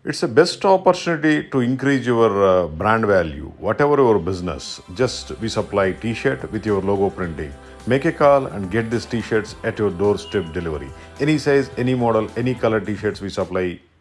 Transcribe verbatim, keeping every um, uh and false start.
It's a best opportunity to increase your uh, brand value, whatever your business. Just we supply t-shirt with your logo printing. Make a call and get these t-shirts at your doorstep delivery. Any size, any model, any color t-shirts we supply